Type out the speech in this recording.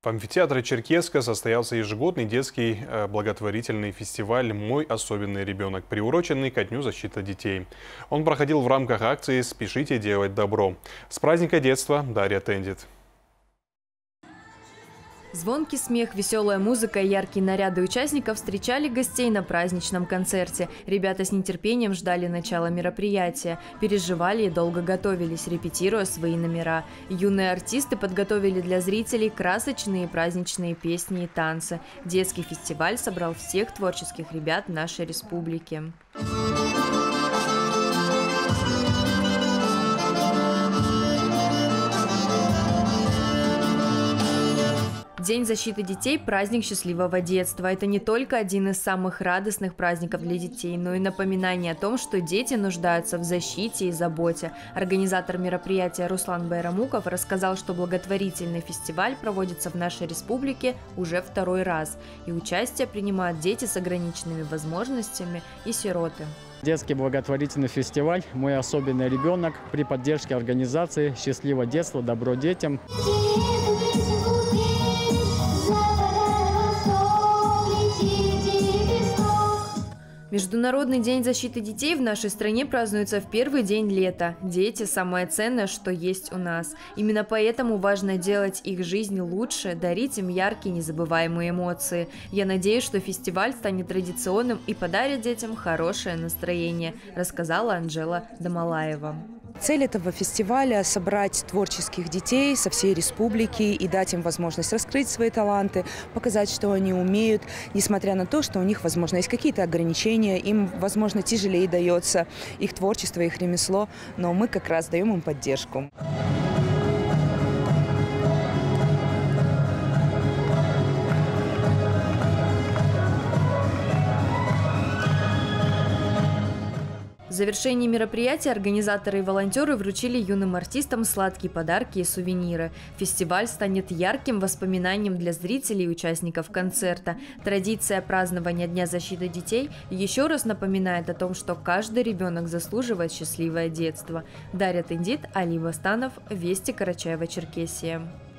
В амфитеатре Черкесска состоялся ежегодный детский благотворительный фестиваль «Мой особенный ребенок», приуроченный ко Дню защиты детей. Он проходил в рамках акции «Спешите делать добро». С праздника детства Дарья Тендит. Звонкий смех, веселая музыка и яркие наряды участников встречали гостей на праздничном концерте. Ребята с нетерпением ждали начала мероприятия, переживали и долго готовились, репетируя свои номера. Юные артисты подготовили для зрителей красочные праздничные песни и танцы. Детский фестиваль собрал всех творческих ребят нашей республики. День защиты детей – праздник счастливого детства. Это не только один из самых радостных праздников для детей, но и напоминание о том, что дети нуждаются в защите и заботе. Организатор мероприятия Руслан Байрамуков рассказал, что благотворительный фестиваль проводится в нашей республике уже второй раз, и участие принимают дети с ограниченными возможностями и сироты. Детский благотворительный фестиваль «Мой особенный ребенок» при поддержке организации «Счастливое детство. Добро детям». Международный день защиты детей в нашей стране празднуется в первый день лета. Дети – самое ценное, что есть у нас. Именно поэтому важно делать их жизнь лучше, дарить им яркие, незабываемые эмоции. Я надеюсь, что фестиваль станет традиционным и подарит детям хорошее настроение, рассказала Анжела Домалаева. Цель этого фестиваля – собрать творческих детей со всей республики и дать им возможность раскрыть свои таланты, показать, что они умеют, несмотря на то, что у них, возможно, есть какие-то ограничения, им, возможно, тяжелее дается их творчество, их ремесло, но мы как раз даем им поддержку. В завершении мероприятия организаторы и волонтеры вручили юным артистам сладкие подарки и сувениры. Фестиваль станет ярким воспоминанием для зрителей и участников концерта. Традиция празднования Дня защиты детей еще раз напоминает о том, что каждый ребенок заслуживает счастливое детство. Дарья Тендит, Али Вастанов, Вести, Карачаево-Черкесия.